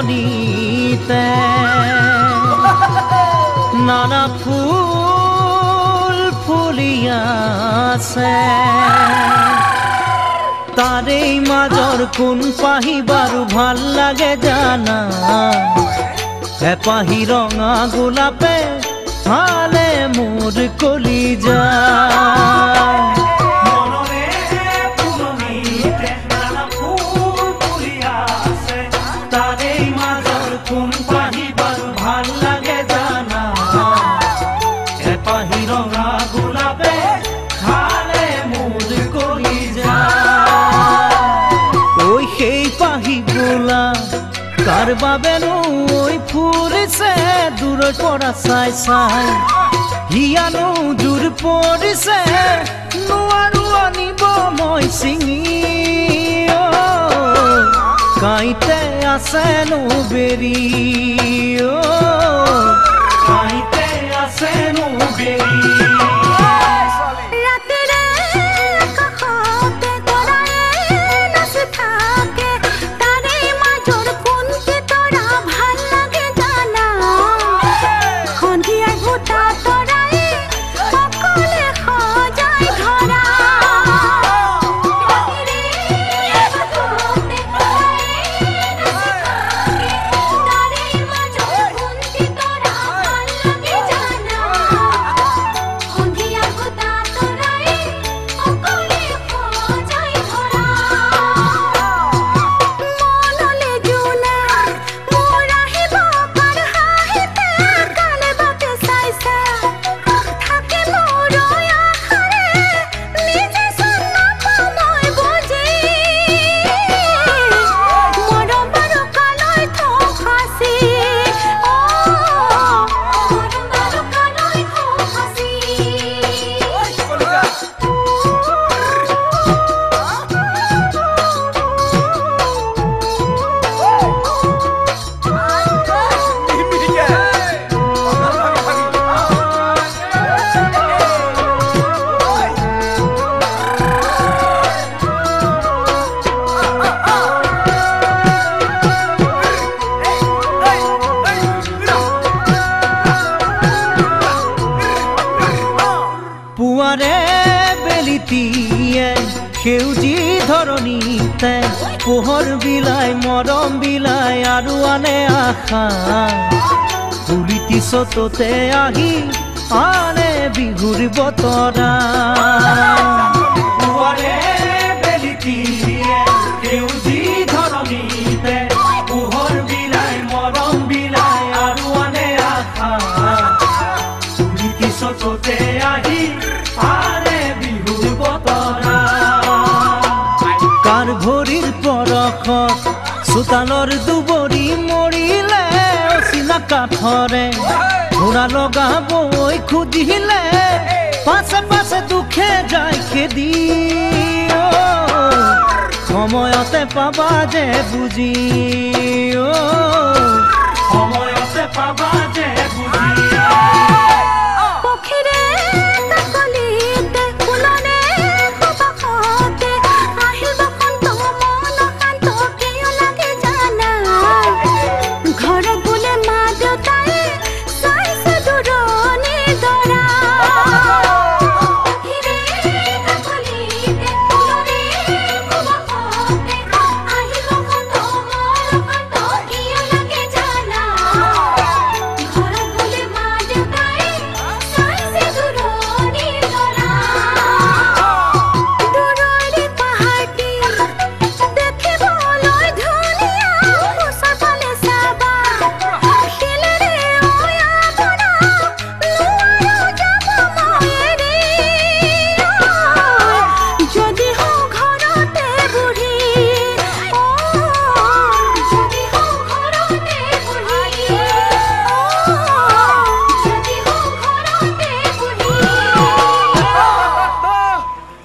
ধৰণীতে নানা ফুল ফুলি আছে তাৰেই মাজৰ কোন পাহি বাৰু ভাল লাগে জানা এপাহি ৰঙা গোলাপে ভালে মোৰ কলিজা কাৰ বাবেনো ঐ ফুৰিছে দূৰৰ পৰা চাই চাই হিয়ানো জোৰ পৰিছে নোৱাৰো আনিব মই ছিঙি কাইতে আছেনো বেৰি কাইতে আছেনো বেৰি সেউজী ধৰণীতে পোহৰ বিলাই মৰম বিলাই আৰু আনে আশা ফুলিতি চততে আহি আনে বিহুৰ বতৰা সেউজী ধৰণীতে পোহৰ বিলাই মৰম বিলাই আৰু আনে আশা ফুলিতি চততে আহি আনে বিহুৰ বতৰা কাৰ ভৰিৰ পৰশত চোতালৰ দুবৰি মৰিলে অচিনা কাঠৰে ঘোঁৰা লগাবই খুজিলে পাছে পাছে দুখে যায় খেদি সময়তে পাবা যে বুজি সময়তে পাবা যে বুজি